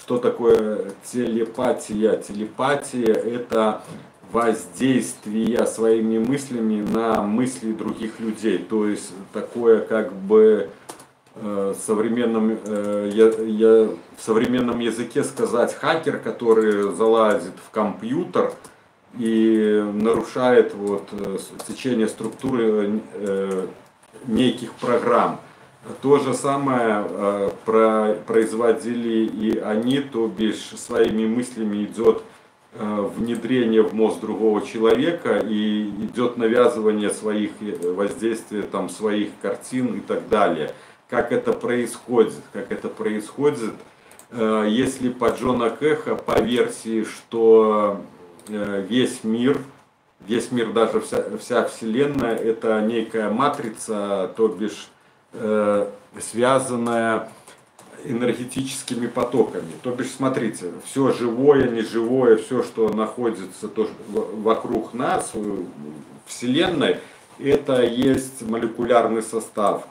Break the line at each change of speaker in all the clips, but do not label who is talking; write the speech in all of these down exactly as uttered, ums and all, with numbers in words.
что такое телепатия? Телепатия – это воздействие своими мыслями на мысли других людей. То есть такое как бы э, современном, э, я, я, в современном языке сказать хакер, который залазит в компьютер и нарушает вот, течение структуры э, неких программ. То же самое э, про, производили и они, то бишь своими мыслями идет э, внедрение в мозг другого человека и идет навязывание своих воздействий, там, своих картин и так далее. Как это происходит? Как это происходит? Э, если по Джона Кэха, по версии, что э, весь мир, весь мир, даже вся, вся Вселенная, это некая матрица, то бишь связанная энергетическими потоками. То бишь, смотрите, все живое, неживое, все, что находится тоже вокруг нас, в Вселенной, это есть молекулярный состав.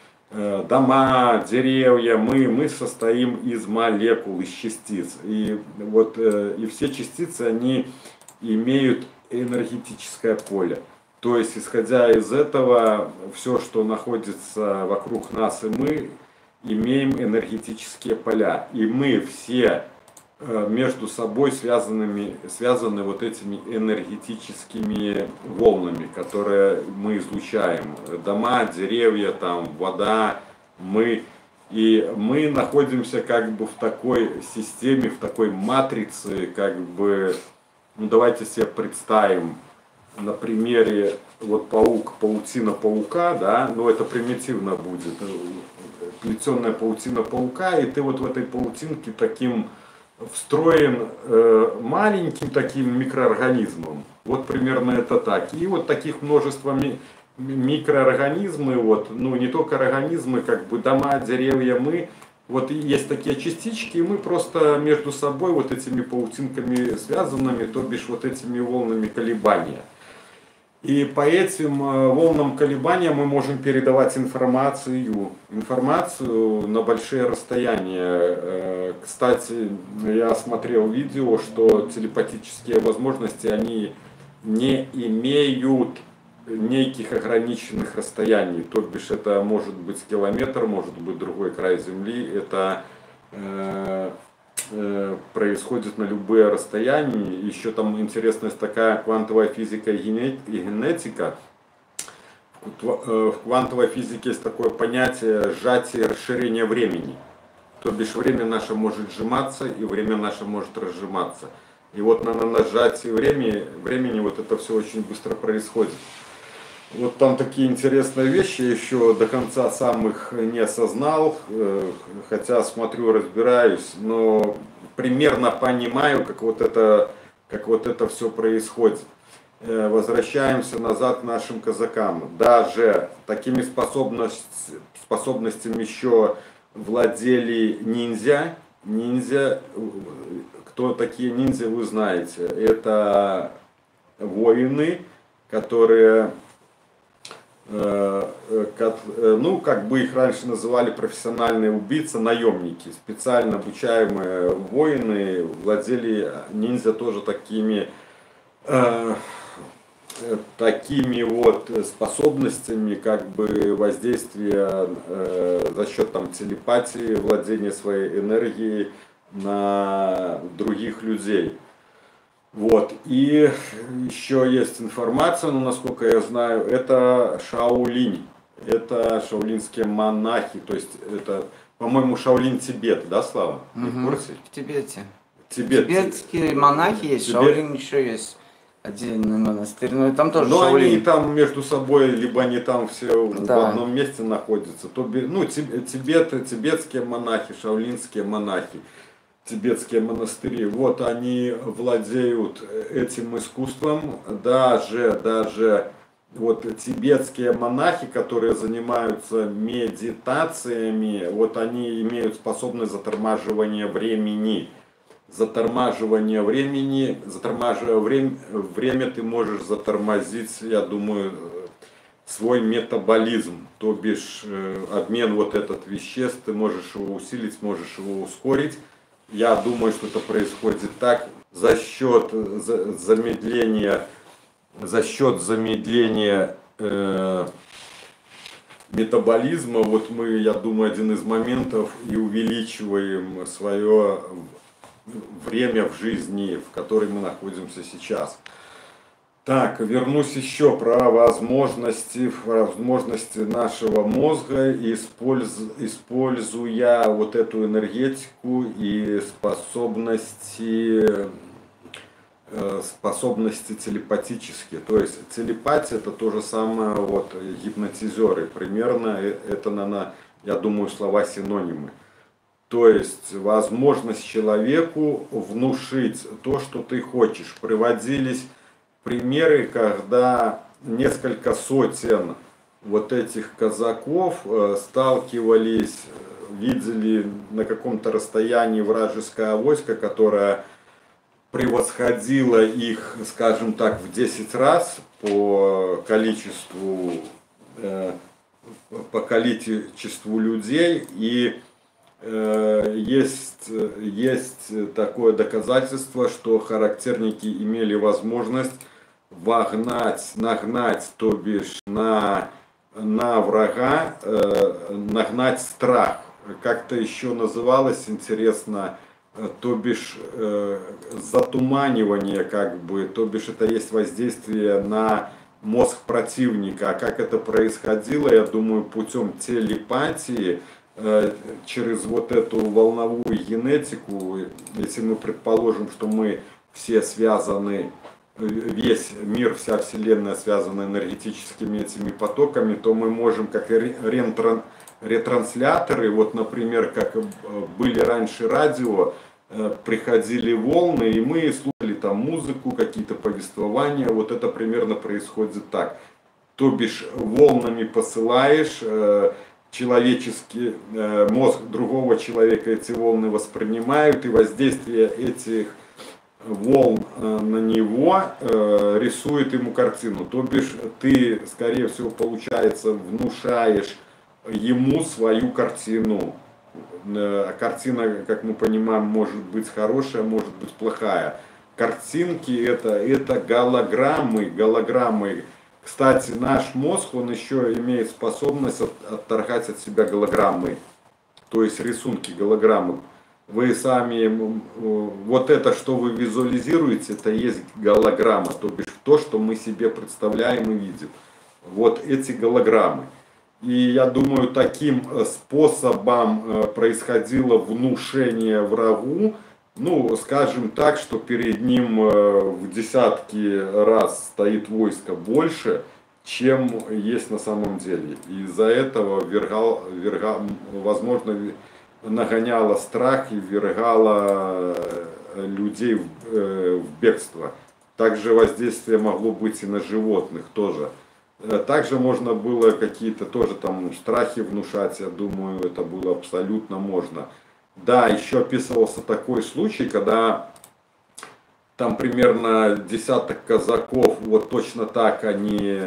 Дома, деревья, мы, мы состоим из молекул, из частиц. И, вот, и все частицы, они имеют энергетическое поле. То есть, исходя из этого, все, что находится вокруг нас, и мы имеем энергетические поля. И мы все между собой связанными, связаны вот этими энергетическими волнами, которые мы излучаем. Дома, деревья, там, вода, мы. И мы находимся как бы в такой системе, в такой матрице, как бы, ну давайте себе представим, на примере вот паук, паутина паука, да, но это примитивно будет, плетеная паутина паука, и ты вот в этой паутинке таким встроен э, маленьким таким микроорганизмом. Вот примерно это так. И вот таких множество ми микроорганизмы, вот, ну не только организмы, как бы дома, деревья, мы. Вот есть такие частички, и мы просто между собой вот этими паутинками связанными, то бишь вот этими волнами колебания. И по этим волнам колебания мы можем передавать информацию, информацию на большие расстояния. Кстати, я смотрел видео, что телепатические возможности, они не имеют неких ограниченных расстояний. То бишь это может быть километр, может быть другой край Земли. Это э, э, происходит на любые расстояния. Еще там интересность такая, квантовая физика и генетика. В квантовой физике есть такое понятие сжатие и расширение времени. То бишь время наше может сжиматься и время наше может разжиматься. И вот на, на сжатии времени, времени вот это все очень быстро происходит. Вот там такие интересные вещи, еще до конца сам их не осознал, хотя смотрю, разбираюсь, но примерно понимаю, как вот это, как вот это все происходит. Возвращаемся назад к нашим казакам. Даже такими способностями, способностями еще владели ниндзя. Ниндзя, кто такие ниндзя, вы знаете. Это воины, которые... ну, как бы их раньше называли профессиональные убийцы, наемники, специально обучаемые воины, владели ниндзя тоже такими, э, такими вот способностями, как бы воздействия э, за счет там телепатии, владения своей энергией на других людей. Вот. И еще есть информация, но насколько я знаю, это Шаолинь. Это шаолинские монахи. То есть это, по-моему, Шаолинь Тибет, да, Слава?
Угу.
В курсе?
В Тибете.
Тибет.
Тибетские монахи есть, Тибет. Шаолинь еще есть отдельный монастырь. Но там тоже
Но
Шаолинь.
Они там между собой, либо они там все
да.
в одном месте находятся. То, ну, Тибет, тибетские монахи, шаолинские монахи. Тибетские монастыри, вот они владеют этим искусством, даже, даже вот тибетские монахи, которые занимаются медитациями, вот они имеют способность затормаживания времени. Затормаживание времени, затормаживая время, время ты можешь затормозить, я думаю, свой метаболизм, то бишь обмен вот этот веществ, ты можешь его усилить, можешь его ускорить. Я думаю, что это происходит так за счет замедления, за счет замедления э, метаболизма. Вот мы, я думаю, один из моментов и увеличиваем свое время в жизни, в которой мы находимся сейчас. Так, вернусь еще про возможности, возможности нашего мозга, используя вот эту энергетику и способности, способности телепатические. То есть телепатия это то же самое, вот гипнотизеры, примерно это, наверное, я думаю, слова синонимы. То есть возможность человеку внушить то, что ты хочешь. Приводились примеры, когда несколько сотен вот этих казаков сталкивались, видели на каком-то расстоянии вражеское войско, которое превосходило их, скажем так, в десять раз по количеству, по количеству людей. И есть, есть такое доказательство, что характерники имели возможность вогнать, нагнать, то бишь на, на врага, э, нагнать страх. Как-то еще называлось, интересно, то бишь э, затуманивание, как бы, то бишь это есть воздействие на мозг противника. А как это происходило, я думаю, путем телепатии, э, через вот эту волновую генетику. Если мы предположим, что мы все связаны, весь мир, вся Вселенная связана энергетическими этими потоками, то мы можем, как ретрансляторы, вот, например, как были раньше радио, приходили волны, и мы слушали там музыку, какие-то повествования, вот это примерно происходит так. То бишь волнами посылаешь, человеческий мозг другого человека эти волны воспринимают, и воздействие этих волн на него э, рисует ему картину. То бишь ты, скорее всего, получается, внушаешь ему свою картину. Э, картина, как мы понимаем, может быть хорошая, может быть плохая. Картинки это, это голограммы, голограммы. Кстати, наш мозг, он еще имеет способность от, отторгать от себя голограммы. То есть рисунки, голограммы. Вы сами, вот это, что вы визуализируете, это есть голограмма, то бишь то, что мы себе представляем и видим. Вот эти голограммы. И я думаю, таким способом происходило внушение врагу, ну, скажем так, что перед ним в десятки раз стоит войско больше, чем есть на самом деле. И из-за этого, вергал, вергал, возможно, нагоняла страх и ввергала людей в, э, в бегство. Также воздействие могло быть и на животных тоже. Также можно было какие-то тоже там страхи внушать, я думаю, это было абсолютно можно. Да, еще описывался такой случай, когда там примерно десяток казаков, вот точно так они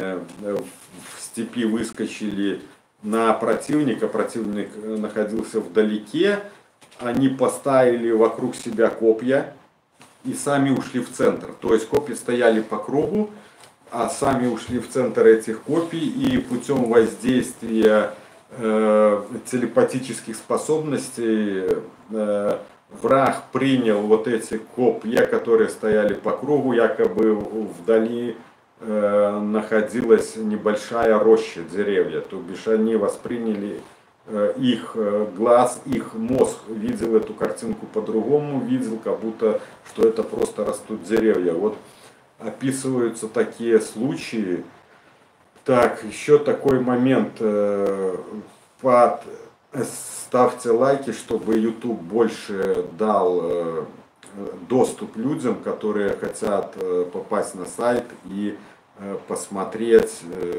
в степи выскочили на противника, противник находился вдалеке, они поставили вокруг себя копья и сами ушли в центр. То есть копья стояли по кругу, а сами ушли в центр этих копий, и путем воздействия э, телепатических способностей э, враг принял вот эти копья, которые стояли по кругу, якобы вдали находилась небольшая роща деревья, то бишь они восприняли, их глаз, их мозг видел эту картинку по-другому, видел, как будто, что это просто растут деревья. Вот описываются такие случаи. Так, еще такой момент. Под... Ставьте лайки, чтобы YouTube больше дал доступ людям, которые хотят попасть на сайт и посмотреть,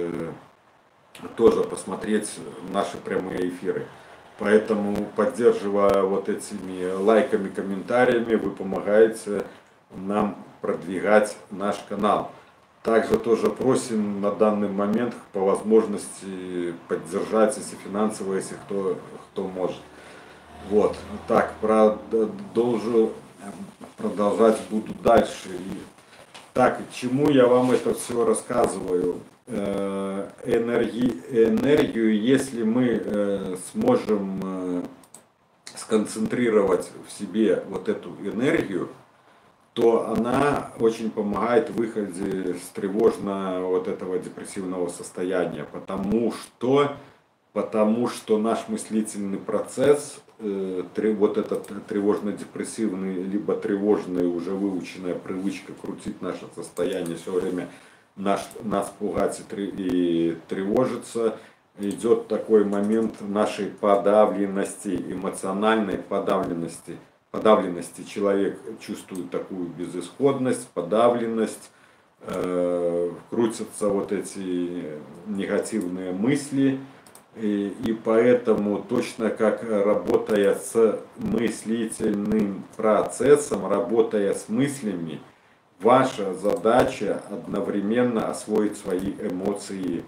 тоже посмотреть наши прямые эфиры. Поэтому, поддерживая вот этими лайками, комментариями, вы помогаете нам продвигать наш канал. Также тоже просим на данный момент по возможности поддержать, если финансово, если кто, кто может. Вот, так, продолжу, продолжать буду дальше. Так, чему я вам это все рассказываю? Энергии, энергию, если мы сможем сконцентрировать в себе вот эту энергию, то она очень помогает в выходе с тревожного вот этого депрессивного состояния, потому что, потому что наш мыслительный процесс, э, вот этот тревожно-депрессивный, либо тревожная уже выученная привычка крутить наше состояние все время, наш, нас пугать и, и тревожиться, идет такой момент нашей подавленности, эмоциональной подавленности. Подавленности человек чувствует такую безысходность, подавленность, э, крутятся вот эти негативные мысли, и, и поэтому точно как работая с мыслительным процессом, работая с мыслями, ваша задача одновременно освоить свои эмоции,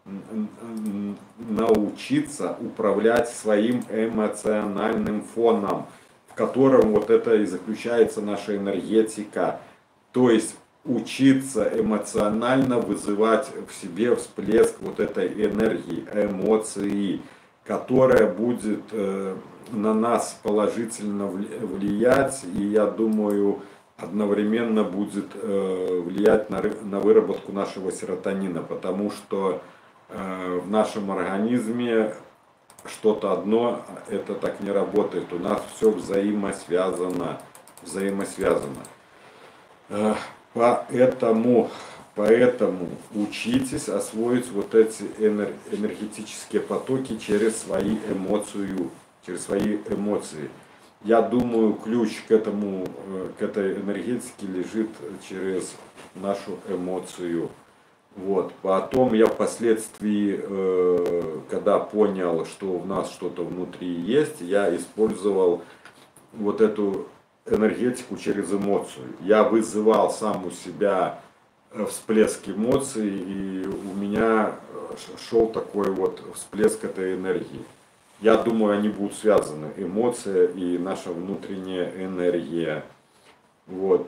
научиться управлять своим эмоциональным фоном, в котором вот это и заключается наша энергетика. То есть учиться эмоционально вызывать в себе всплеск вот этой энергии, эмоции, которая будет э, на нас положительно влиять, и я думаю, одновременно будет э, влиять на, на выработку нашего серотонина, потому что э, в нашем организме что-то одно, это так не работает. У нас все взаимосвязано. Взаимосвязано. Поэтому, поэтому учитесь освоить вот эти энергетические потоки через свои эмоции. Через свои эмоции. Я думаю, ключ к этому, к этой энергетике лежит через нашу эмоцию. Вот. Потом я впоследствии, когда понял, что у нас что-то внутри есть, я использовал вот эту энергетику через эмоцию. Я вызывал сам у себя всплеск эмоций, и у меня шел такой вот всплеск этой энергии. Я думаю, они будут связаны, эмоция и наша внутренняя энергия. Вот.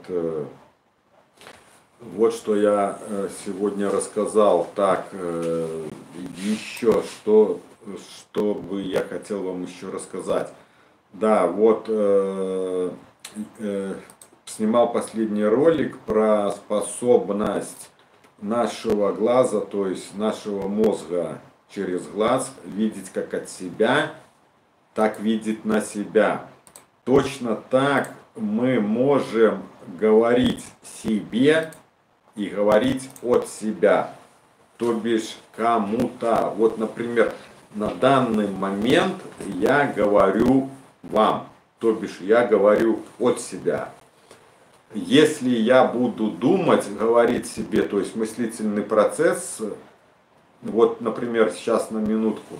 Вот что я сегодня рассказал. Так, еще что, что бы я хотел вам еще рассказать. Да, вот э, э, снимал последний ролик про способность нашего глаза, то есть нашего мозга через глаз видеть как от себя, так видеть на себя. Точно так мы можем говорить себе и говорить от себя, то бишь кому-то. Вот, например, на данный момент я говорю вам, то бишь я говорю от себя. Если я буду думать, говорить себе, то есть мыслительный процесс, вот, например, сейчас на минутку.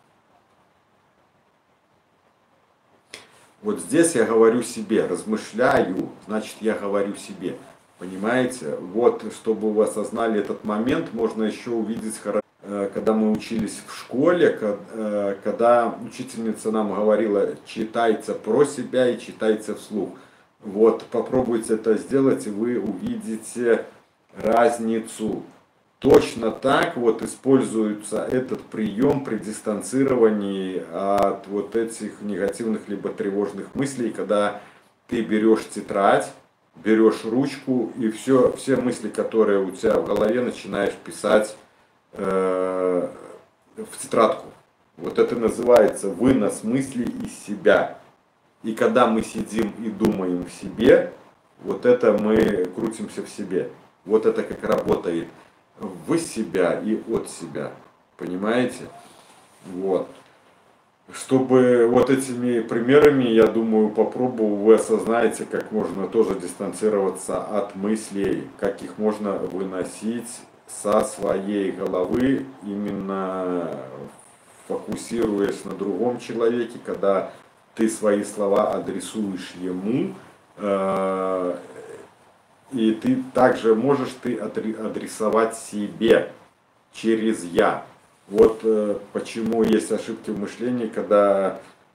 Вот здесь я говорю себе, размышляю, значит я говорю себе. Понимаете? Вот, чтобы вы осознали этот момент, можно еще увидеть, когда мы учились в школе, когда учительница нам говорила, читайте про себя и читайте вслух. Вот, попробуйте это сделать, и вы увидите разницу. Точно так вот используется этот прием при дистанцировании от вот этих негативных либо тревожных мыслей, когда ты берешь тетрадь, берешь ручку и все, все мысли, которые у тебя в голове, начинаешь писать э, в тетрадку. Вот это называется вынос мыслей из себя. И когда мы сидим и думаем в себе, вот это мы крутимся в себе. Вот это как работает в себя и от себя. Понимаете? Вот. Чтобы вот этими примерами, я думаю, попробую, вы осознаете, как можно тоже дистанцироваться от мыслей, как их можно выносить со своей головы, именно фокусируясь на другом человеке, когда ты свои слова адресуешь ему, э, и ты также можешь ты адресовать себе через «я». Вот э, почему есть ошибки в мышлении, когда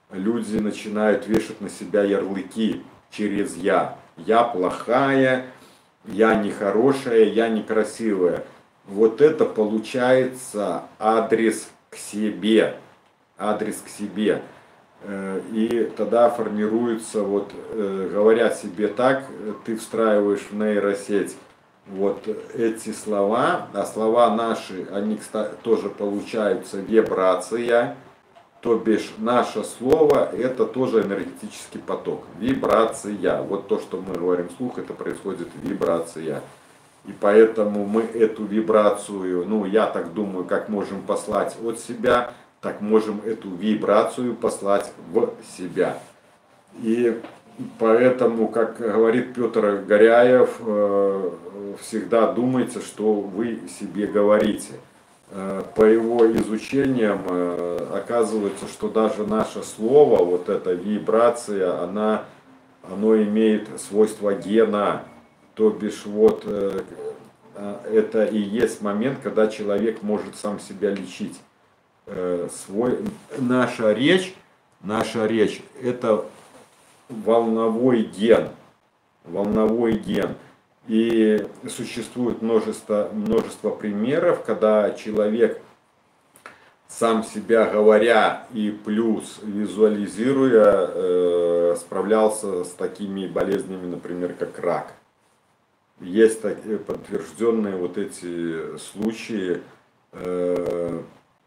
люди начинают вешать на себя ярлыки через «я». Я плохая, я нехорошая, я некрасивая. Вот это получается адрес к себе. Адрес к себе. И тогда формируется, вот, говоря себе так, ты встраиваешь в нейросеть вот эти слова, а слова наши, они, кстати, тоже получаются вибрация, то бишь наше слово это тоже энергетический поток, вибрация. Вот то, что мы говорим вслух, это происходит вибрация. И поэтому мы эту вибрацию, ну я так думаю, как можем послать от себя, так можем эту вибрацию послать в себя. И поэтому, как говорит Петр Горяев, всегда думайте, что вы себе говорите. По его изучениям оказывается, что даже наше слово, вот эта вибрация, она, оно имеет свойство гена. То бишь вот это и есть момент, когда человек может сам себя лечить. Свой, наша речь, наша речь это волновой ген, волновой ген. И существует множество, множество примеров, когда человек сам себя говоря и плюс визуализируя э, справлялся с такими болезнями, например, как рак. Есть такие подтвержденные вот эти случаи, э,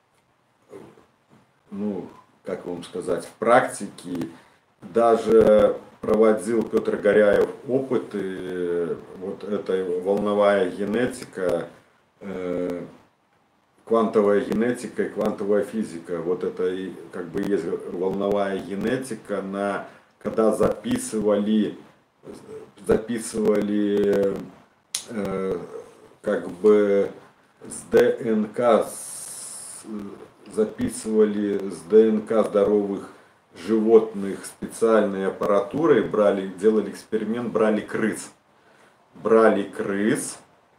ну, как вам сказать, в практике. Даже проводил Петр Горяев опыты, вот эта волновая генетика, э, квантовая генетика и квантовая физика. Вот это и как бы есть волновая генетика, на, когда записывали, записывали э, как бы с ДНК, с, записывали с ДНК здоровых животных специальной аппаратурой, брали, делали эксперимент, брали крыс. Брали крыс,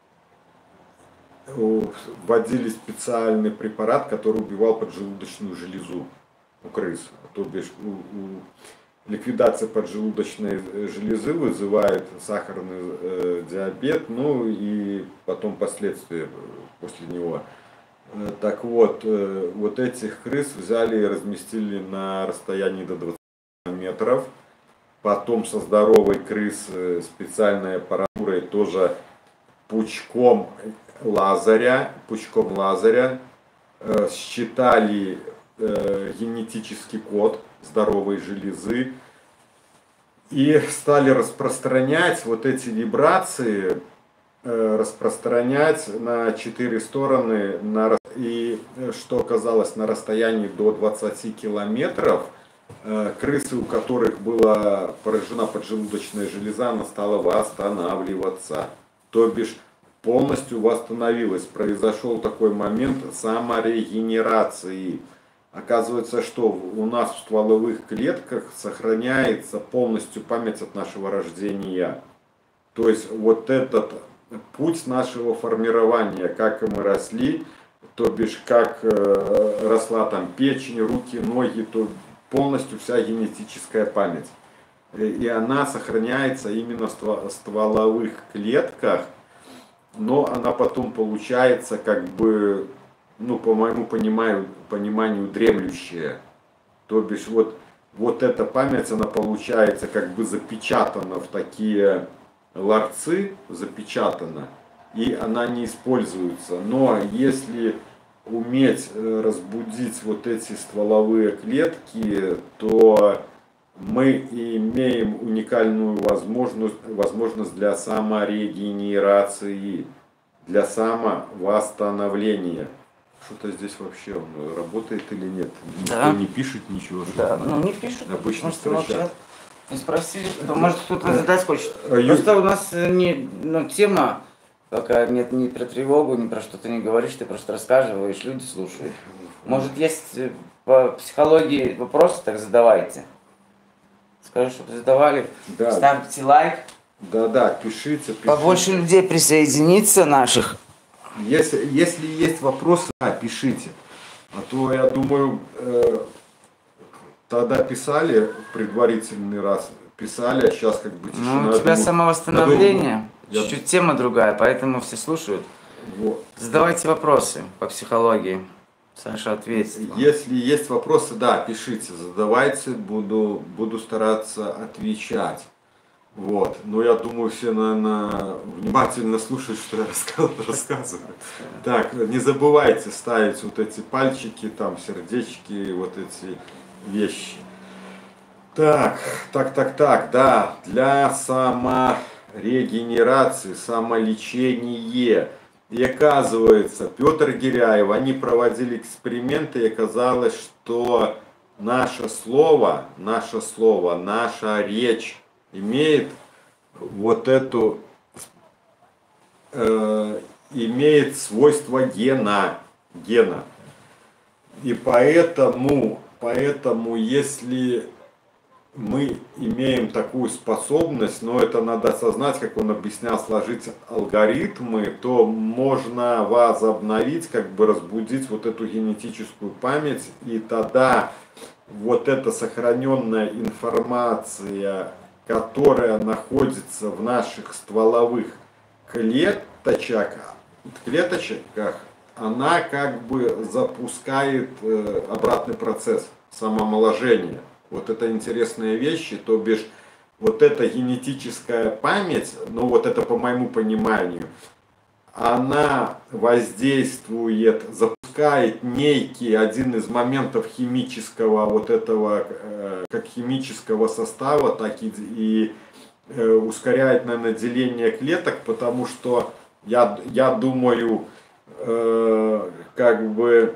вводили специальный препарат, который убивал поджелудочную железу у крыс. То бишь у, у, ликвидация поджелудочной железы вызывает сахарный э, диабет, ну и потом последствия после него. Так вот, вот этих крыс взяли и разместили на расстоянии до двадцати метров. Потом со здоровой крысы специальной аппаратурой тоже пучком лазеря, пучком лазеря э, считали э, генетический код здоровой железы и стали распространять вот эти вибрации, э, распространять на четыре стороны, на и что оказалось на расстоянии до двадцати километров, крысы, у которых была поражена поджелудочная железа, она стала восстанавливаться. То бишь полностью восстановилась. Произошел такой момент саморегенерации. Оказывается, что у нас в стволовых клетках сохраняется полностью память от нашего рождения. То есть вот этот путь нашего формирования, как мы росли, то бишь как э, росла там печень, руки, ноги, то полностью вся генетическая память. И она сохраняется именно в стволовых клетках, но она потом получается как бы, ну по моему пониманию, пониманию дремлющая. То бишь вот, вот эта память, она получается как бы запечатана в такие ларцы, запечатана. И она не используется. Но если уметь разбудить вот эти стволовые клетки, то мы имеем уникальную возможность, возможность для саморегенерации, для самовосстановления. Что-то здесь вообще он работает или нет?
Да.
Никто не пишет ничего.
Да, ну не пишут.
Обычно строчат.
Не спросили, что, может кто-то задать хочет. Просто у нас не, ну, тема, пока нет ни про тревогу, ни про что-то не говоришь, ты просто рассказываешь, люди слушают. Может есть по психологии вопросы, так задавайте. Скажу, чтобы задавали, да. Ставьте лайк.
Да-да, пишите, пишите.
Побольше людей присоединиться наших.
Если, если есть вопросы, да, пишите. А то я думаю, э, тогда писали в предварительный раз, писали, а сейчас как бы тишина.
Ну, у тебя
думаю,
самовосстановление,
я...
чуть-чуть тема другая, поэтому все слушают.
Вот.
Задавайте вопросы по психологии. Саша ответит.
Если есть вопросы, да, пишите, задавайте, буду, буду стараться отвечать. Вот. Но я думаю, все, наверное, внимательно слушают, что я рассказываю. Так, не забывайте ставить вот эти пальчики, там, сердечки, вот эти вещи. Так, так, так, так, да, для саморегенерации, самолечения. И оказывается, Петр Гиряев, они проводили эксперименты, и оказалось, что наше слово, наше слово, наша речь имеет вот эту, э, имеет свойство гена, гена. И поэтому, поэтому, если мы имеем такую способность, но это надо осознать, как он объяснял, сложить алгоритмы, то можно возобновить, как бы разбудить вот эту генетическую память, и тогда вот эта сохраненная информация, которая находится в наших стволовых клеточках, клеточках, она как бы запускает обратный процесс самоомоложения. Вот это интересные вещи, то бишь вот эта генетическая память, ну вот это по моему пониманию, она воздействует, запускает некий один из моментов химического вот этого, э, как химического состава, так и, и э, ускоряет, наверное, деление клеток, потому что я, я думаю, э, как бы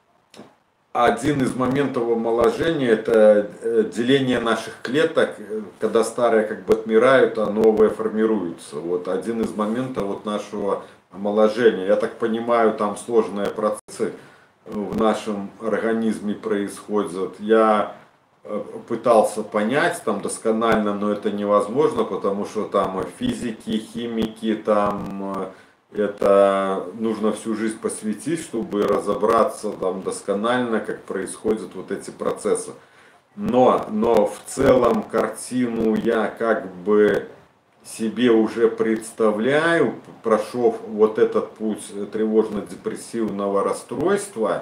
один из моментов омоложения — это деление наших клеток, когда старые как бы отмирают, а новые формируются. Вот один из моментов вот нашего омоложения. Я так понимаю, там сложные процессы в нашем организме происходят. Я пытался понять там досконально, но это невозможно, потому что там физики, химики, там это нужно всю жизнь посвятить, чтобы разобраться там досконально, как происходят вот эти процессы. Но, но в целом картину я как бы себе уже представляю, прошел вот этот путь тревожно-депрессивного расстройства,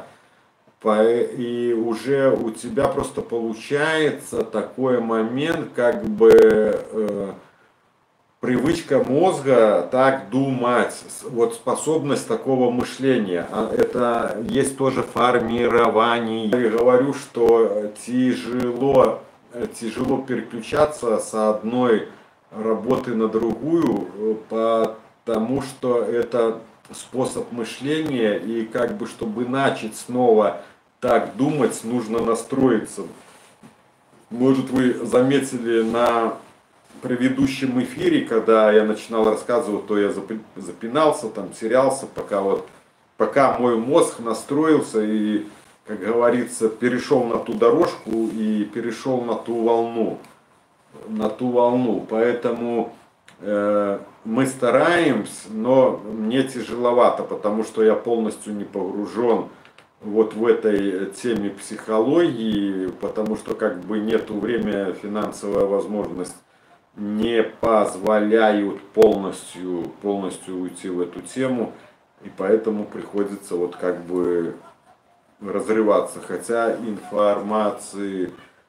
и уже у тебя просто получается такой момент, как бы э, привычка мозга так думать, вот способность такого мышления, это есть тоже формирование. Я говорю, что тяжело, тяжело переключаться с одной работы на другую, потому что это способ мышления, и как бы чтобы начать снова так думать, нужно настроиться. Может, вы заметили на предыдущем эфире, когда я начинал рассказывать, то я запинался, там терялся, пока вот, пока мой мозг настроился и, как говорится, перешел на ту дорожку и перешел на ту волну, на ту волну. Поэтому э, мы стараемся, но мне тяжеловато, потому что я полностью не погружен вот в этой теме психологии, потому что как бы нету времени, финансовая возможность не позволяют полностью, полностью уйти в эту тему, и поэтому приходится вот как бы разрываться. Хотя информации,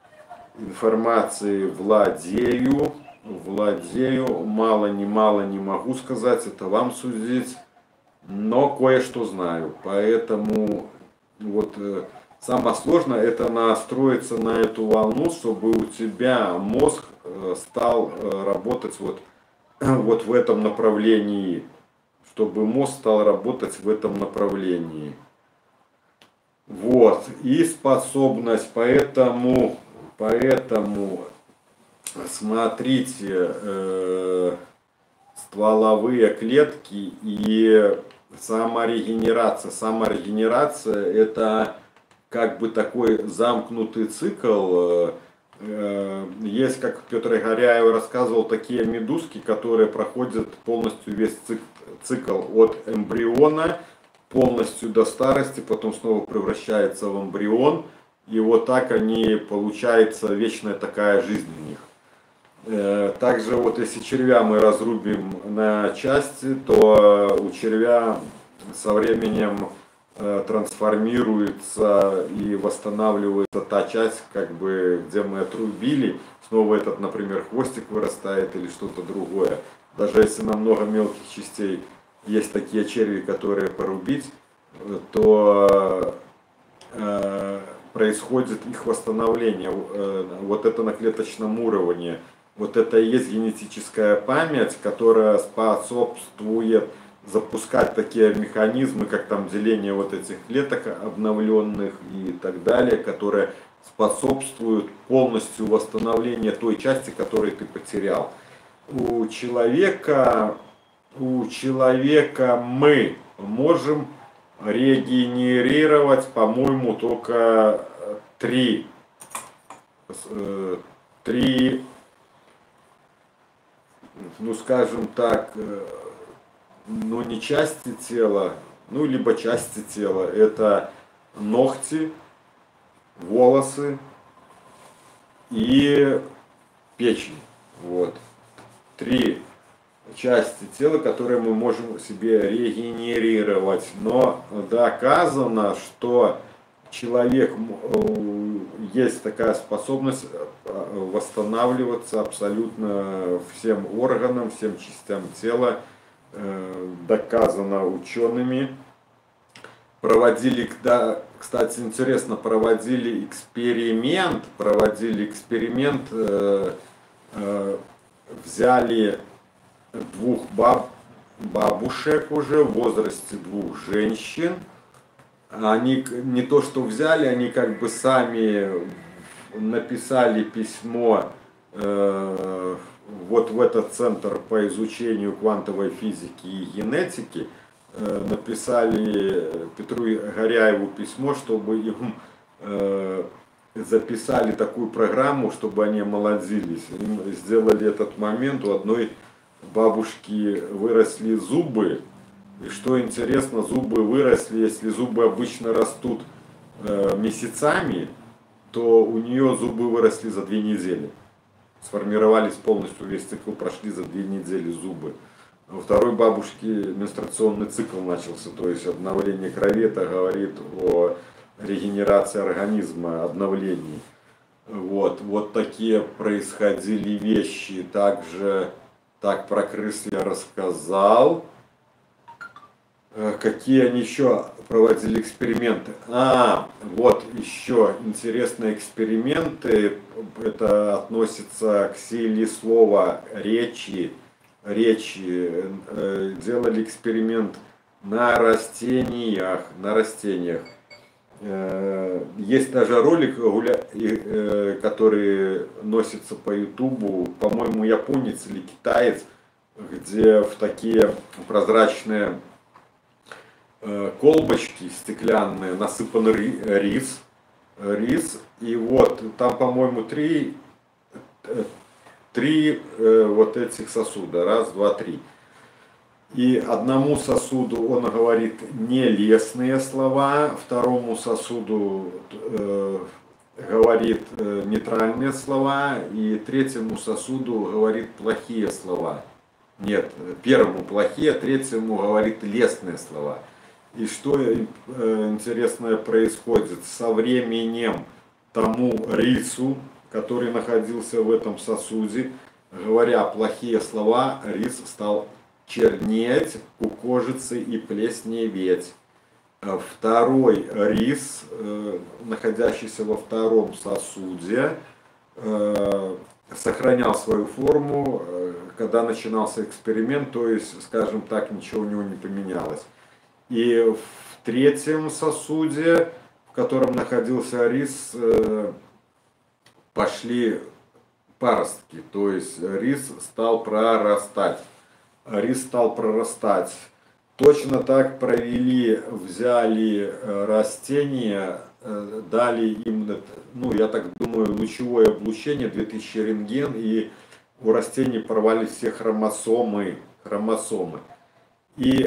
информации владею, владею, мало не мало не могу сказать, это вам судить, но кое-что знаю. Поэтому вот самое сложное — это настроиться на эту волну, чтобы у тебя мозг стал работать вот, вот в этом направлении, чтобы мозг стал работать в этом направлении. Вот, и способность, поэтому, поэтому смотрите, э, стволовые клетки и саморегенерация. Саморегенерация — это как бы такой замкнутый цикл. Есть, как Петр Горяев рассказывал, такие медузки, которые проходят полностью весь цикл от эмбриона полностью до старости, потом снова превращается в эмбрион, и вот так они, получается, вечная такая жизнь у них. Также вот если червя мы разрубим на части, то у червя со временем трансформируется и восстанавливается та часть, как бы, где мы отрубили, снова этот, например, хвостик вырастает или что-то другое. Даже если на много мелких частей есть такие черви, которые порубить, то э, происходит их восстановление. Э, вот это на клеточном уровне. Вот это и есть генетическая память, которая способствует запускать такие механизмы, как там деление вот этих клеток обновленных и так далее, которые способствуют полностью восстановлению той части, которую ты потерял. У человека, у человека мы можем регенерировать, по-моему, только три, три, ну скажем так, ну не части тела, ну либо части тела, это ногти, волосы и печень. Вот. Три части тела, которые мы можем себе регенерировать. Но доказано, что человек, есть такая способность восстанавливаться абсолютно всем органам, всем частям тела. Доказано учеными. Проводили, да, кстати, интересно, проводили эксперимент, проводили эксперимент, э, э, взяли двух баб, бабушек уже в возрасте двух женщин. Они не то что взяли, они как бы сами написали письмо э, вот в этот центр по изучению квантовой физики и генетики, э, написали Петру Горяеву письмо, чтобы им э, записали такую программу, чтобы они молодились. Им сделали этот момент, у одной бабушки выросли зубы. И что интересно, зубы выросли, если зубы обычно растут э, месяцами, то у нее зубы выросли за две недели. Сформировались полностью, весь цикл прошли за две недели зубы. У второй бабушки менструационный цикл начался, то есть обновление крови, это говорит о регенерации организма, обновлении. Вот, вот такие происходили вещи. Также, так про крыс я рассказал. Какие они еще проводили эксперименты? А, вот еще интересные эксперименты. Это относится к силе слова речи. Речи. Делали эксперимент на растениях. На растениях. Есть даже ролик, который носится по ютубу, по-моему, японец или китаец, где в такие прозрачные колбочки стеклянные насыпан рис, рис, и вот там, по-моему, три, три вот этих сосуда, раз, два, три. И одному сосуду он говорит нелестные слова, второму сосуду э, говорит э, нейтральные слова, и третьему сосуду говорит плохие слова. Нет, первому плохие, третьему говорит лестные слова. И что э, интересное происходит? Со временем тому рису, который находился в этом сосуде, говоря плохие слова, рис стал чернеть, кукожиться и плесневеть. Второй рис, э, находящийся во втором сосуде, э, сохранял свою форму, э, когда начинался эксперимент, то есть, скажем так, ничего у него не поменялось. И в третьем сосуде, в котором находился рис, э, пошли паростки, то есть рис стал прорастать. Рис стал прорастать. Точно так провели, взяли растения, дали им, ну я так думаю, лучевое облучение, две тысячи рентген, и у растений порвались все хромосомы, хромосомы. И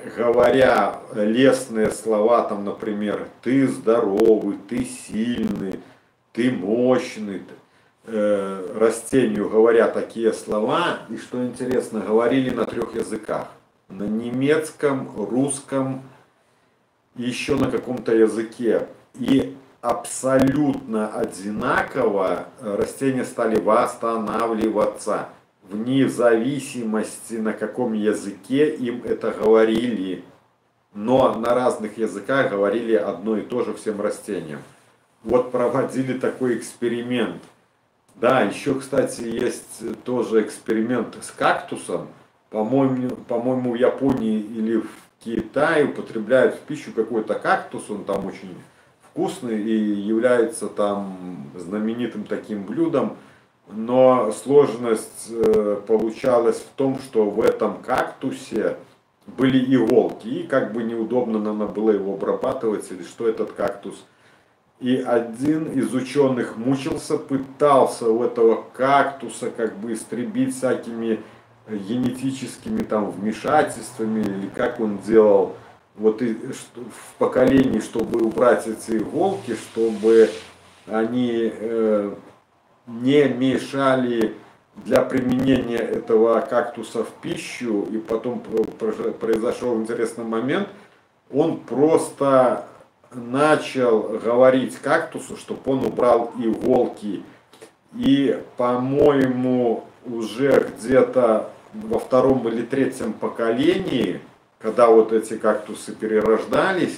говоря лестные слова, там, например, ты здоровый, ты сильный, ты мощный, э, растению говоря такие слова, и что интересно, говорили на трех языках. На немецком, русском и еще на каком-то языке. И абсолютно одинаково растения стали восстанавливаться. Вне зависимости, на каком языке им это говорили. Но на разных языках говорили одно и то же всем растениям. Вот проводили такой эксперимент. Да, еще, кстати, есть тоже эксперимент с кактусом. По-моему, по-моему, в Японии или в Китае употребляют в пищу какой-то кактус, он там очень вкусный и является там знаменитым таким блюдом. Но сложность э, получалась в том, что в этом кактусе были иголки, и как бы неудобно надо было его обрабатывать, или что этот кактус. И один из ученых мучился, пытался у этого кактуса как бы истребить всякими генетическими там вмешательствами, или как он делал вот и, что, в поколении, чтобы убрать эти иголки, чтобы они э, не мешали для применения этого кактуса в пищу. И потом произошел интересный момент, он просто начал говорить кактусу, чтобы он убрал иголки. И, по-моему, уже где-то во втором или третьем поколении, когда вот эти кактусы перерождались,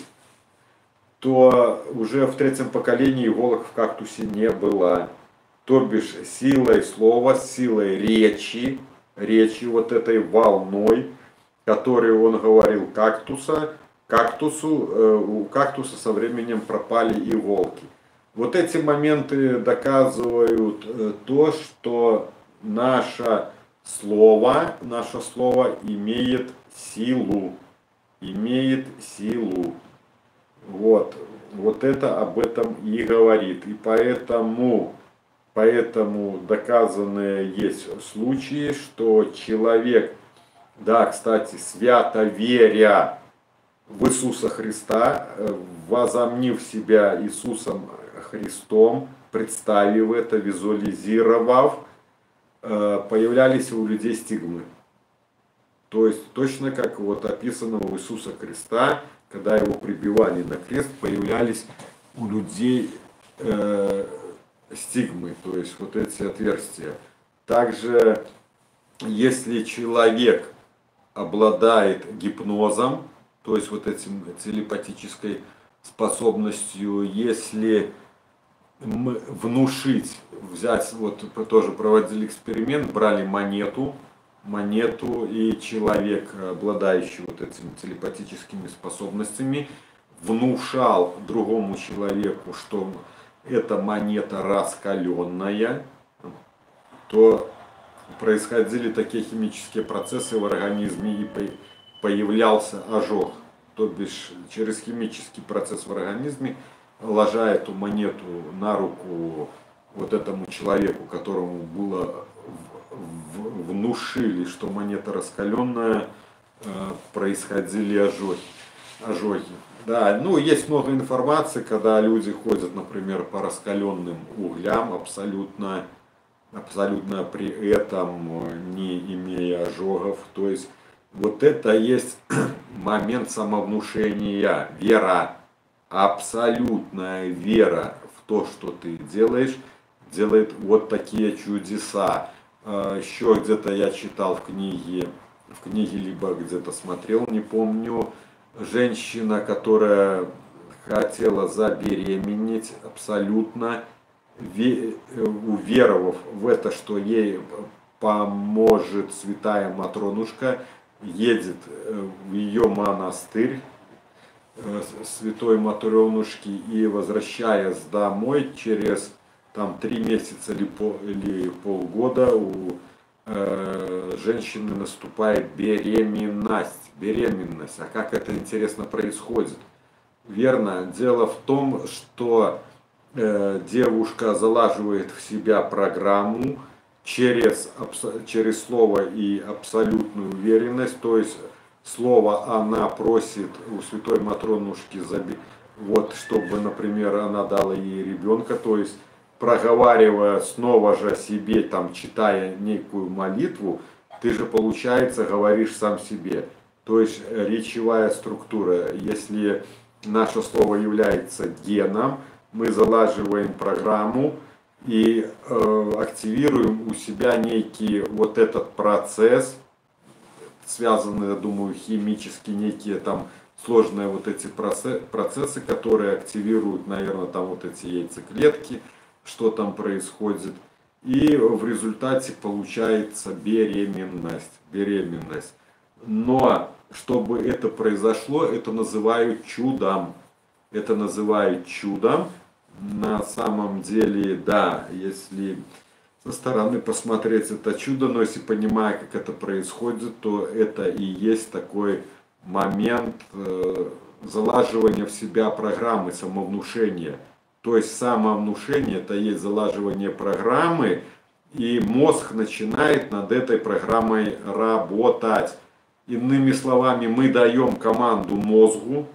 то уже в третьем поколении иголок в кактусе не было. То бишь силой слова, силой речи, речи вот этой волной, которой он говорил кактуса, кактусу, э, у кактуса со временем пропали иголки. Вот эти моменты доказывают э, то, что наше слово, наше слово имеет силу, имеет силу. Вот, вот это об этом и говорит. И поэтому, поэтому доказанные есть случаи, что человек, да, кстати, свято веря в Иисуса Христа, возомнив себя Иисусом Христом, представив это, визуализировав, появлялись у людей стигмы. То есть точно как вот описано у Иисуса Христа, когда его прибивали на крест, появлялись у людей э, стигмы, то есть вот эти отверстия. Также, если человек обладает гипнозом, то есть вот этим телепатической способностью, если внушить, взять, вот тоже проводили эксперимент, брали монету, монету, и человек, обладающий вот этими телепатическими способностями, внушал другому человеку, что эта монета раскаленная, то происходили такие химические процессы в организме, и появлялся ожог. То бишь через химический процесс в организме, ложа эту монету на руку вот этому человеку, которому было внушили, что монета раскаленная, происходили ожоги. ожоги. Да, ну есть много информации, когда люди ходят, например, по раскаленным углям, абсолютно, абсолютно при этом не имея ожогов. То есть вот это есть момент самовнушения, вера, абсолютная вера в то, что ты делаешь, делает вот такие чудеса. Еще где-то я читал в книге, в книге либо где-то смотрел, не помню, женщина, которая хотела забеременеть, абсолютно уверовав в это, что ей поможет святая Матронушка, едет в ее монастырь святой Матрёнушки, и возвращаясь домой через там три месяца или, пол, или полгода у э, женщины наступает беременность. Беременность. А как это интересно происходит? Верно. Дело в том, что э, девушка залаживает в себя программу через, через слово и абсолютную уверенность. То есть слово «она» просит у святой Матронушки, вот, чтобы, например, она дала ей ребенка, то есть проговаривая снова же себе, там, читая некую молитву, ты же, получается, говоришь сам себе. То есть речевая структура, если наше слово является геном, мы залаживаем программу и э, активируем у себя некий вот этот процесс, связанные, я думаю, химически некие там сложные вот эти процессы, которые активируют, наверное, там вот эти яйцеклетки, что там происходит. И в результате получается беременность. беременность. Но чтобы это произошло, это называют чудом. Это называют чудом. На самом деле, да, если со стороны посмотреть это чудо, но если понимая, как это происходит, то это и есть такой момент э, залаживания в себя программы, самовнушения. То есть самовнушение это есть залаживание программы, и мозг начинает над этой программой работать. Иными словами, мы даем команду мозгу,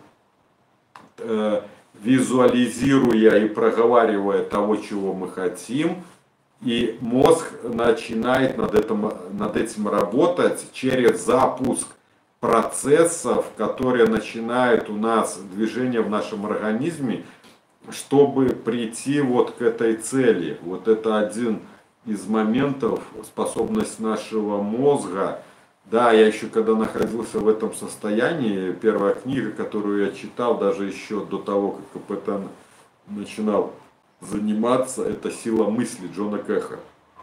э, визуализируя и проговаривая того, чего мы хотим, и мозг начинает над этим, над этим работать через запуск процессов, которые начинают у нас движение в нашем организме, чтобы прийти вот к этой цели. Вот это один из моментов, способность нашего мозга. Да, я еще когда находился в этом состоянии, первая книга, которую я читал, даже еще до того, как КПТ начинал заниматься, это «Сила мысли» Джона Кэха.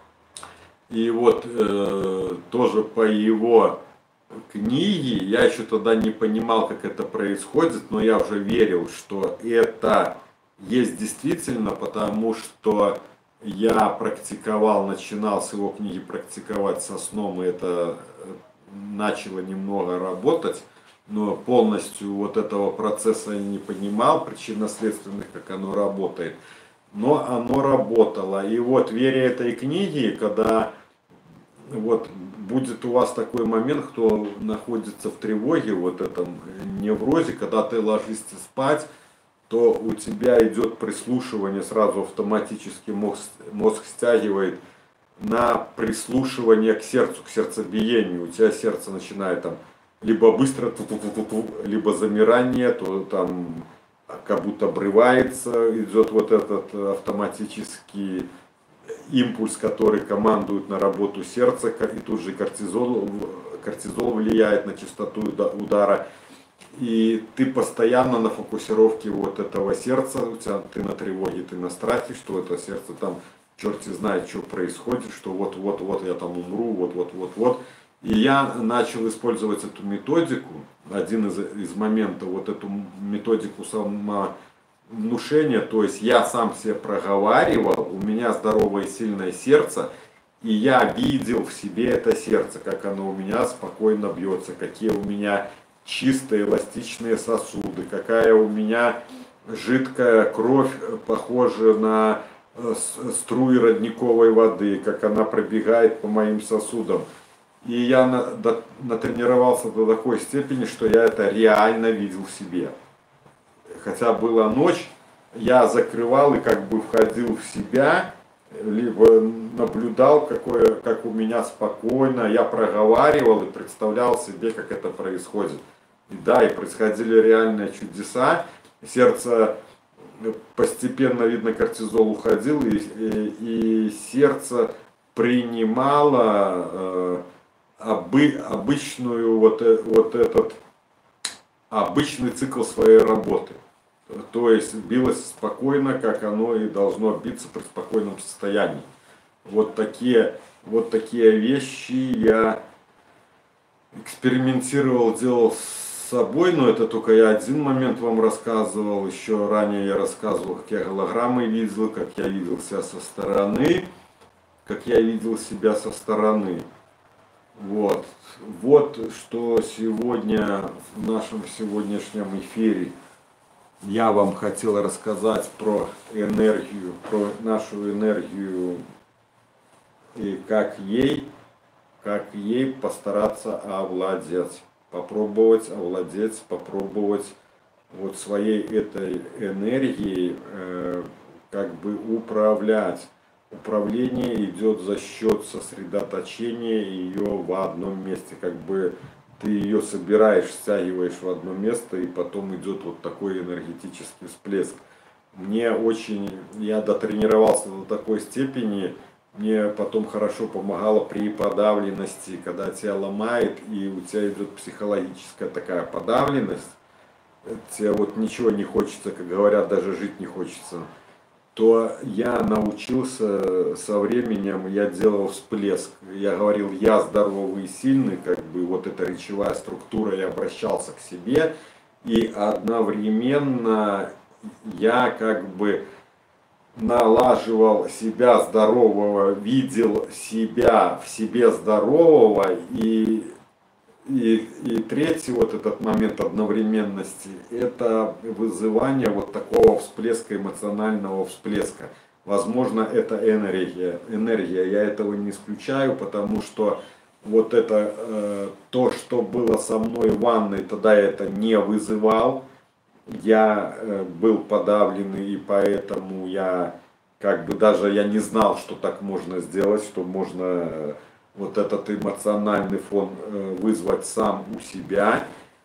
И вот э, тоже по его книге, я еще тогда не понимал, как это происходит, но я уже верил, что это есть действительно, потому что я практиковал, начинал с его книги практиковать со сном, и это начало немного работать, но полностью вот этого процесса я не понимал, причинно-следственных, как оно работает. Но оно работало. И вот, веря этой книге, когда вот будет у вас такой момент, кто находится в тревоге, вот этом неврозе, когда ты ложишься спать, то у тебя идет прислушивание, сразу автоматически мозг, мозг стягивает на прислушивание к сердцу, к сердцебиению. У тебя сердце начинает там либо быстро, либо замирание, то там как будто обрывается, идет вот этот автоматический импульс, который командует на работу сердца, и тут же кортизол, кортизол влияет на частоту удара. И ты постоянно на фокусировке вот этого сердца, у тебя, ты на тревоге, ты на страхе, что это сердце там, черти знает, что происходит, что вот-вот-вот я там умру, вот-вот-вот-вот. И я начал использовать эту методику, один из, из моментов, вот эту методику самовнушения, то есть я сам себе проговаривал, у меня здоровое и сильное сердце, и я видел в себе это сердце, как оно у меня спокойно бьется, какие у меня чистые эластичные сосуды, какая у меня жидкая кровь, похожа на струи родниковой воды, как она пробегает по моим сосудам. И я на, до, натренировался до такой степени, что я это реально видел в себе. Хотя была ночь, я закрывал и как бы входил в себя, либо наблюдал, какое, как у меня спокойно, я проговаривал и представлял себе, как это происходит. И да, и происходили реальные чудеса. Сердце постепенно, видно, кортизол уходил, и, и, и сердце принимало э, обы, обычную вот, вот этот обычный цикл своей работы. То есть билось спокойно, как оно и должно биться при спокойном состоянии. Вот такие, вот такие вещи я экспериментировал, делал с собой, но это только я один момент вам рассказывал. Еще ранее я рассказывал, как я голограммы видел, как я видел себя со стороны, как я видел себя со стороны. Вот. Вот что сегодня в нашем сегодняшнем эфире я вам хотел рассказать про энергию, про нашу энергию и как ей, как ей постараться овладеть. попробовать овладеть, попробовать вот своей этой энергией э, как бы управлять. Управление идет за счет сосредоточения ее в одном месте, как бы ты ее собираешь, стягиваешь в одно место, и потом идет вот такой энергетический всплеск. Мне очень, я дотренировался до такой степени, мне потом хорошо помогало при подавленности, когда тебя ломает, и у тебя идет психологическая такая подавленность, тебе вот ничего не хочется, как говорят, даже жить не хочется, то я научился со временем, я делал всплеск. Я говорил, я здоровый и сильный, как бы вот эта речевая структура, я обращался к себе, и одновременно я как бы налаживал себя здорового, видел себя в себе здорового, и И, и третий вот этот момент одновременности, это вызывание вот такого всплеска, эмоционального всплеска. Возможно, это энергия, энергия, я этого не исключаю, потому что вот это, э, то, что было со мной в ванной, тогда я это не вызывал. Я э, был подавленный, и поэтому я как бы даже я не знал, что так можно сделать, что можно... Э, вот этот эмоциональный фон вызвать сам у себя.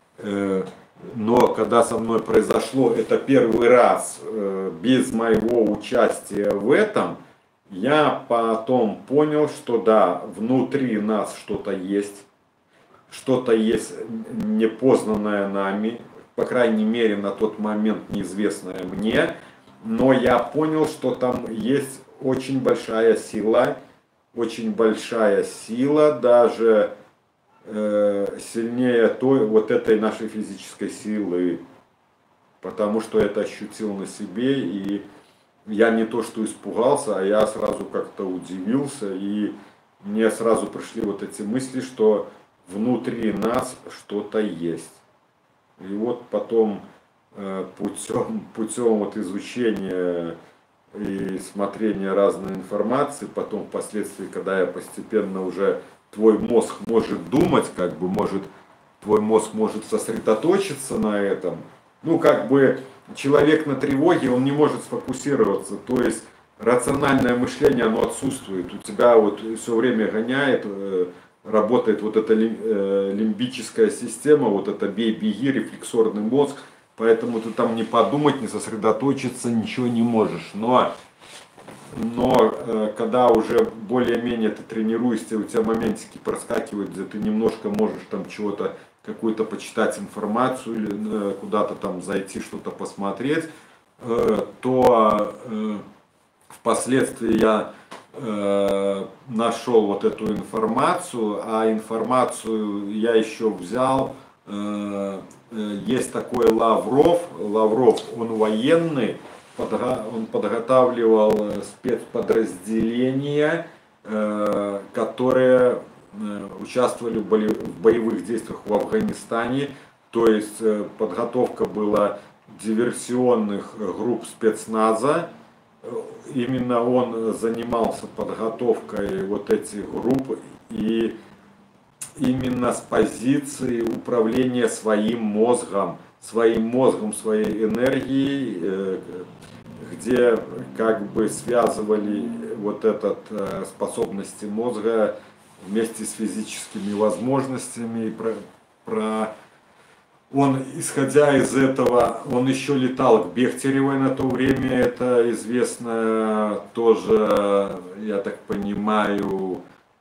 Но когда со мной произошло это первый раз без моего участия в этом, я потом понял, что да, внутри нас что-то есть, что-то есть непознанное нами, по крайней мере на тот момент неизвестное мне, но я понял, что там есть очень большая сила, очень большая сила, даже э, сильнее той, вот этой нашей физической силы, потому что это ощутил на себе, и я не то что испугался, а я сразу как-то удивился, и мне сразу пришли вот эти мысли, что внутри нас что-то есть. И вот потом э, путем, путем вот изучения и смотрение разной информации, потом впоследствии, когда я постепенно уже, твой мозг может думать, как бы может, твой мозг может сосредоточиться на этом, ну как бы человек на тревоге, он не может сфокусироваться, то есть рациональное мышление, оно отсутствует, у тебя вот все время гоняет, работает вот эта лимбическая система, вот это бей-беги, рефлексорный мозг. Поэтому ты там не подумать, не сосредоточиться, ничего не можешь. Но, но э, когда уже более-менее ты тренируешься, у тебя моментики проскакивают, где ты немножко можешь там чего-то, какую-то почитать информацию, или э, куда-то там зайти, что-то посмотреть, э, то э, впоследствии я э, нашел вот эту информацию, а информацию я еще взял. Э, Есть такой Лавров, Лавров, он военный, он подготавливал спецподразделения, которые участвовали в боевых действиях в Афганистане, то есть подготовка была диверсионных групп спецназа, именно он занимался подготовкой вот этих групп, и именно с позиции управления своим мозгом, своим мозгом, своей энергией, где как бы связывали вот этот способности мозга вместе с физическими возможностями. Про, про... Он, исходя из этого, он еще летал к Бехтеревой на то время, это известно тоже, я так понимаю,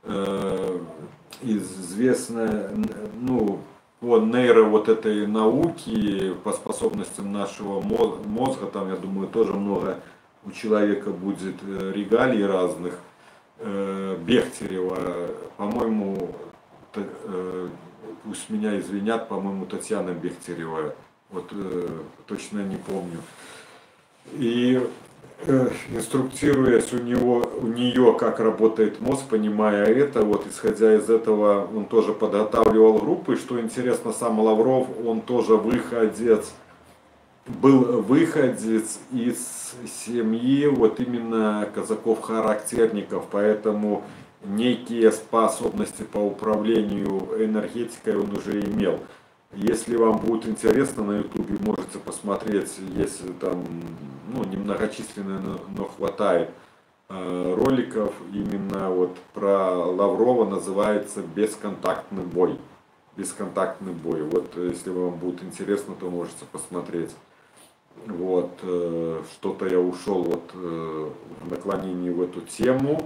известно, ну, по нейро вот этой науки, по способностям нашего мозга, там, я думаю, тоже много у человека будет регалий разных. Бехтерева, по-моему, пусть меня извинят, по-моему, Татьяна Бехтерева, вот точно не помню. И инструктируясь у него, у нее, как работает мозг, понимая это, вот исходя из этого, он тоже подготавливал группы. Что интересно, сам Лавров, он тоже выходец, был выходец из семьи вот именно казаков-характерников, поэтому некие способности по управлению энергетикой он уже имел. Если вам будет интересно, на ютубе можете посмотреть, если там ну, немногочисленно, но, но хватает э, роликов, именно вот про Лаврова, называется «Бесконтактный бой». Бесконтактный бой. Вот если вам будет интересно, то можете посмотреть. Вот, э, что-то я ушел вот, э, в наклонении в эту тему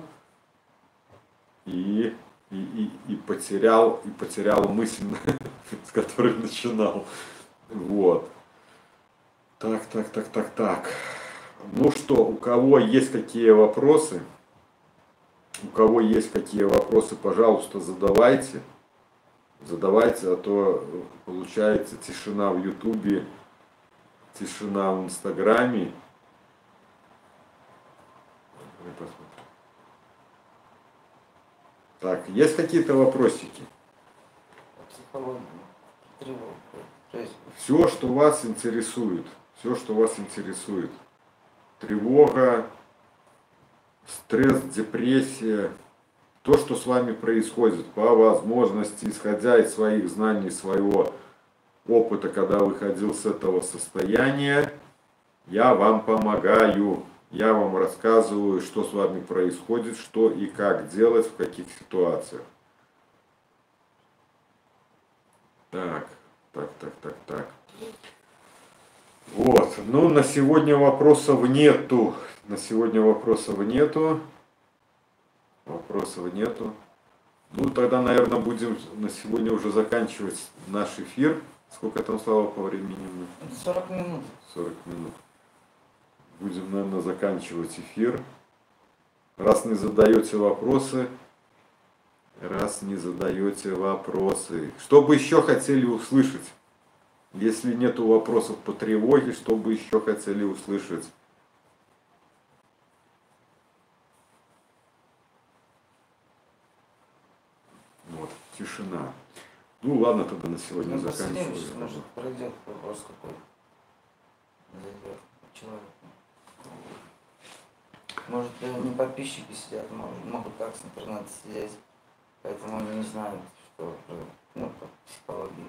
и, и, и, и потерял, и потерял мысль, с которой начинал. Вот. Так, так, так, так, так. Ну что, у кого есть какие вопросы, у кого есть какие вопросы, пожалуйста, задавайте. Задавайте, а то получается тишина в ютубе, тишина в инстаграме. Так, есть какие-то вопросики? Все, что вас интересует, все, что вас интересует. Тревога, стресс, депрессия, то, что с вами происходит, по возможности, исходя из своих знаний, своего опыта, когда выходил с этого состояния, я вам помогаю, я вам рассказываю, что с вами происходит, что и как делать, в каких ситуациях. Так, так, так, так, так. Вот, ну на сегодня вопросов нету, на сегодня вопросов нету, вопросов нету. Ну тогда, наверное, будем на сегодня уже заканчивать наш эфир. Сколько там, Слава, по времени?
сорок минут.
сорок минут. Будем, наверное, заканчивать эфир. Раз не задаете вопросы, раз не задаете вопросы. Что бы еще хотели услышать? Если нету вопросов по тревоге, что бы еще хотели услышать? Вот, тишина. Ну ладно, тогда на сегодня ну, заканчиваем.
Может, пройдет вопрос какой. Зайдет человек. Может, не подписчики сидят, может, могут как с интернета сидеть. Поэтому они не знают, что ну, по психологии.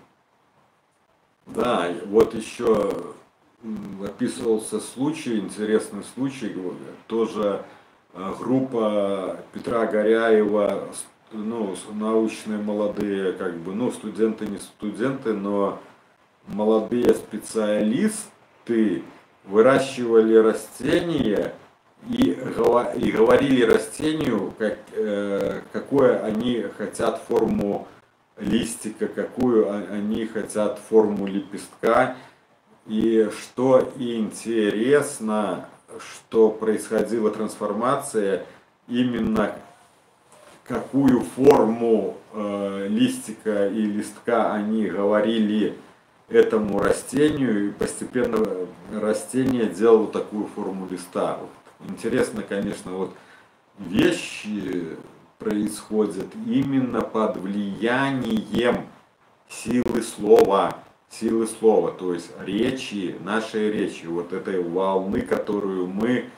Да, вот еще описывался случай, интересный случай, тоже группа Петра Горяева, ну, научные молодые, как бы, ну, студенты не студенты, но молодые специалисты выращивали растения и, и говорили растению, как, э, какое они хотят форму листика, какую они хотят форму лепестка. И что интересно, что происходила трансформация, именно какую форму э, листика и листка они говорили этому растению, и постепенно растение делало такую форму листа. Интересно, конечно, вот вещи происходят именно под влиянием силы слова, силы слова, то есть речи, нашей речи, вот этой волны, которую мы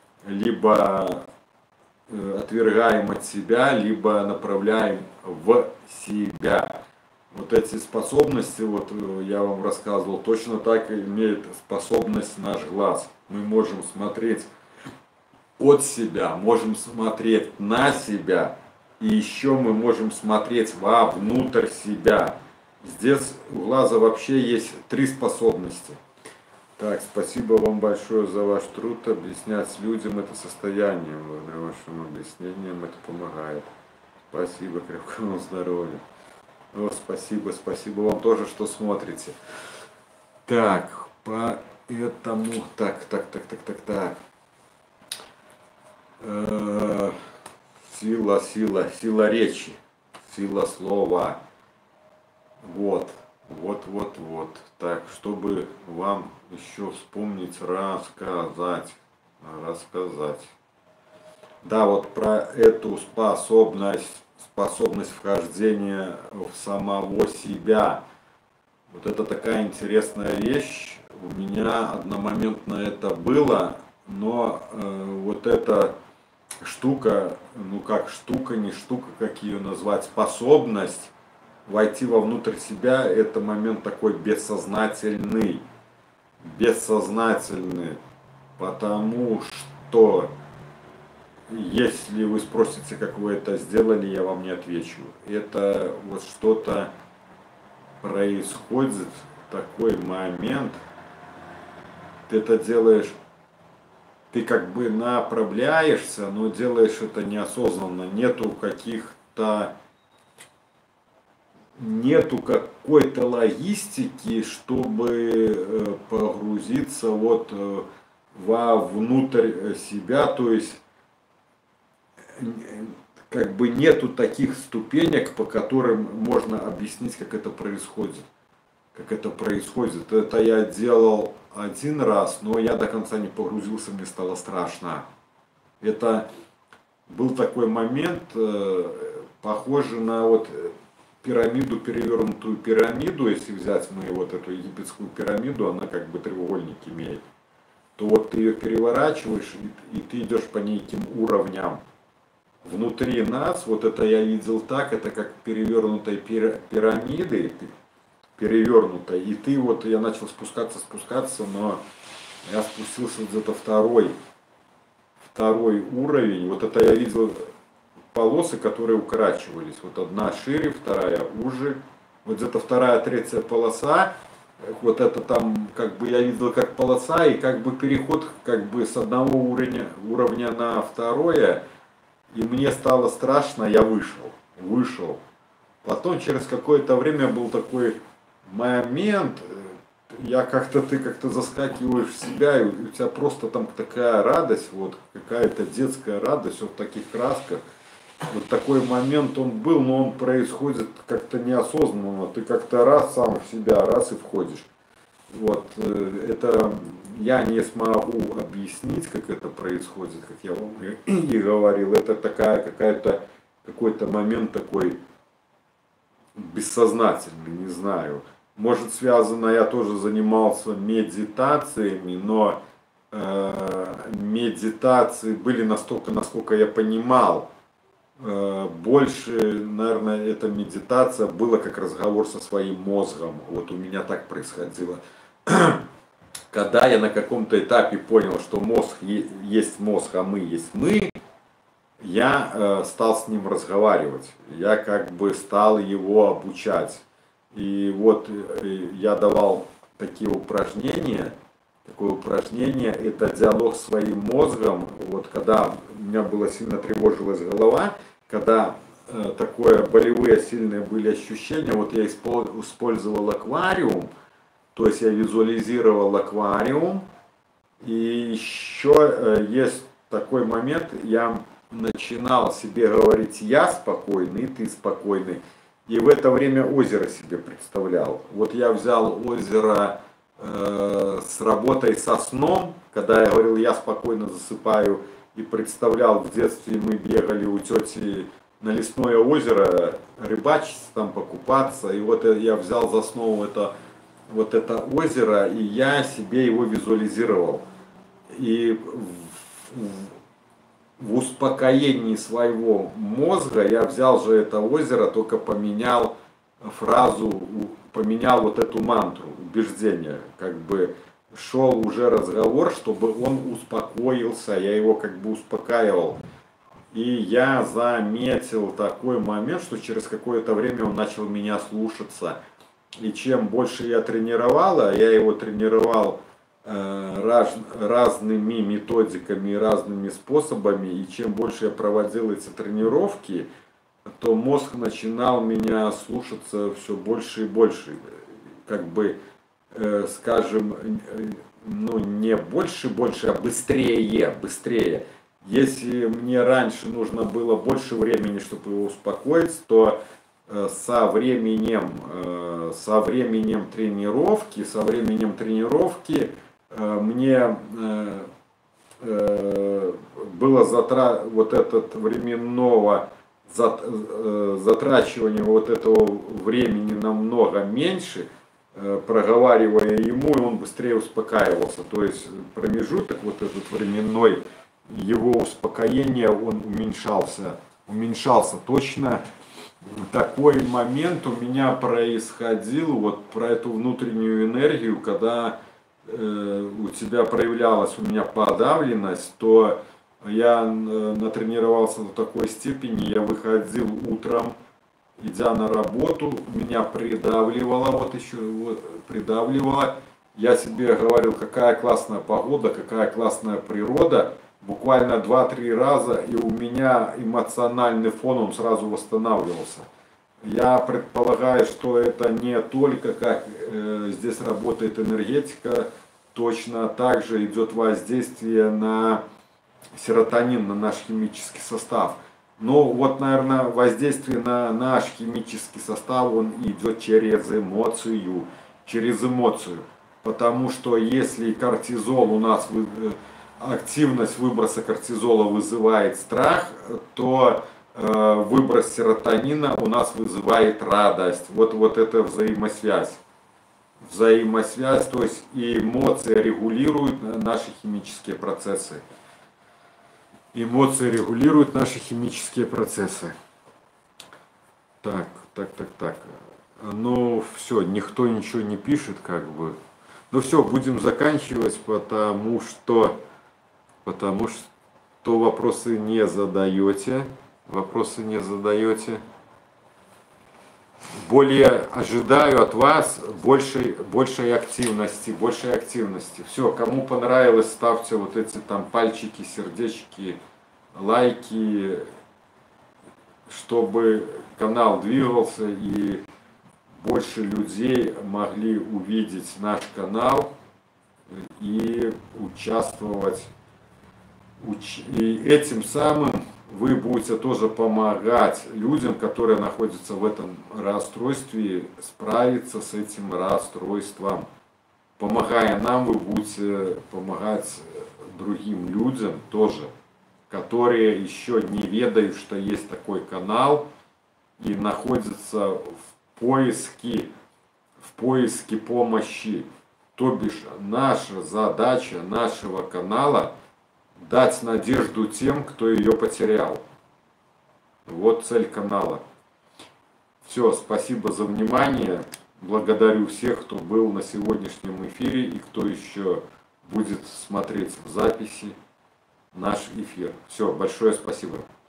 либо отвергаем от себя, либо направляем в себя. Вот эти способности, вот я вам рассказывал, точно так имеет способность наш глаз. Мы можем смотреть от себя, можем смотреть на себя, и еще мы можем смотреть вовнутрь себя. Здесь у глаза вообще есть три способности. Так, спасибо вам большое за ваш труд. Объяснять людям это состояние. Благодаря вашим объяснениям это помогает. Спасибо, крепкого вам здоровья. О, спасибо, спасибо вам тоже, что смотрите. Так, поэтому, так, так, так, так, так, так. Э-э- сила, сила, сила речи, сила слова. Вот, вот, вот, вот. Так, чтобы вам еще вспомнить, рассказать, рассказать. Да, вот про эту способность, способность вхождения в самого себя. Вот это такая интересная вещь. У меня одномоментно это было, но э, вот эта штука, ну как штука, не штука, как ее назвать, способность войти вовнутрь себя, это момент такой бессознательный, бессознательный, потому что если вы спросите, как вы это сделали, я вам не отвечу. Это вот что-то происходит, такой момент, ты это делаешь, ты как бы направляешься, но делаешь это неосознанно, нету каких-то, нету какой-то логистики, чтобы погрузиться вот вовнутрь себя, то есть как бы нету таких ступенек, по которым можно объяснить, как это происходит. Как это происходит. Это я делал один раз, но я до конца не погрузился, мне стало страшно. Это был такой момент, похожий на вот пирамиду, перевернутую пирамиду, если взять мы вот эту египетскую пирамиду, она как бы треугольник имеет, то вот ты ее переворачиваешь, и, и ты идешь по неким уровням. Внутри нас, вот это я видел так, это как перевернутой пирамиды, перевернутой, и ты вот, я начал спускаться, спускаться, но я спустился где-то второй, второй уровень, вот это я видел полосы, которые укорачивались, вот одна шире, вторая уже, вот где-то вторая, третья полоса, вот это там, как бы я видел как полоса, и как бы переход как бы с одного уровня, уровня на второе. И мне стало страшно, я вышел, вышел. Потом через какое-то время был такой момент, я как-то, ты как-то заскакиваешь в себя, и у тебя просто там такая радость, вот какая-то детская радость, вот в таких красках. Вот такой момент он был, но он происходит как-то неосознанно, ты как-то раз сам в себя, раз и входишь. Вот, это я не смогу объяснить, как это происходит, как я вам и говорил. Это такая какая-то, какой-то момент такой бессознательный, не знаю. Может связано, я тоже занимался медитациями, но э, медитации были настолько, насколько я понимал, э, больше, наверное, эта медитация была как разговор со своим мозгом. Вот у меня так происходило. Когда я на каком-то этапе понял, что мозг есть мозг, а мы есть мы, я э, стал с ним разговаривать, я как бы стал его обучать. И вот э, я давал такие упражнения, такое упражнение, это диалог с своим мозгом, вот когда у меня была сильно тревожилась голова, когда э, такое болевые сильные были ощущения, вот я использовал аквариум, то есть я визуализировал аквариум, и еще э, есть такой момент, я начинал себе говорить «я спокойный», «ты спокойный», и в это время озеро себе представлял. Вот я взял озеро э, с работой со сном, когда я говорил «я спокойно засыпаю», и представлял, в детстве мы бегали у тети на лесное озеро, рыбачить там, покупаться, и вот я взял за основу это вот это озеро, и я себе его визуализировал. И в, в, в успокоении своего мозга я взял же это озеро, только поменял фразу, поменял вот эту мантру, убеждение. Как бы шел уже разговор, чтобы он успокоился, я его как бы успокаивал. И я заметил такой момент, что через какое-то время он начал меня слушаться. И чем больше я тренировал, а я его тренировал э, раз, разными методиками, разными способами, и чем больше я проводил эти тренировки, то мозг начинал меня слушаться все больше и больше. Как бы, э, скажем, э, ну не больше, больше, а быстрее, быстрее. Если мне раньше нужно было больше времени, чтобы его успокоить, то со временем, со временем тренировки, со временем тренировки мне было затра... вот этот временного затрачивания вот этого времени намного меньше, проговаривая ему, и он быстрее успокаивался. То есть промежуток вот этот временной его успокоение, он уменьшался, уменьшался точно. Такой момент у меня происходил, вот про эту внутреннюю энергию, когда э, у тебя проявлялась у меня подавленность, то я натренировался до такой степени, я выходил утром, идя на работу, меня придавливало, вот еще вот, придавливало. Я себе говорил, какая классная погода, какая классная природа. Буквально два-три раза, и у меня эмоциональный фон, он сразу восстанавливался. Я предполагаю, что это не только как э, здесь работает энергетика, точно так же идет воздействие на серотонин, на наш химический состав. Но вот, наверное, воздействие на наш химический состав, он идет через эмоцию, через эмоцию. Потому что если кортизол у нас, активность выброса кортизола вызывает страх, то э, выброс серотонина у нас вызывает радость. Вот, вот это взаимосвязь. Взаимосвязь, то есть и эмоции регулируют наши химические процессы. Эмоции регулируют наши химические процессы. Так, так, так, так. Ну, все, никто ничего не пишет, как бы. Ну все, будем заканчивать, потому что, потому что вопросы не задаете. Вопросы не задаете. Более ожидаю от вас большей, большей активности, большей активности. Все, кому понравилось, ставьте вот эти там пальчики, сердечки, лайки, чтобы канал двигался и больше людей могли увидеть наш канал и участвовать. И этим самым вы будете тоже помогать людям, которые находятся в этом расстройстве, справиться с этим расстройством. Помогая нам, вы будете помогать другим людям тоже, которые еще не ведают, что есть такой канал и находятся в поиске, в поиске помощи. То бишь, наша задача нашего канала — дать надежду тем, кто ее потерял. Вот цель канала. Все, спасибо за внимание. Благодарю всех, кто был на сегодняшнем эфире и кто еще будет смотреть в записи наш эфир. Все, большое спасибо.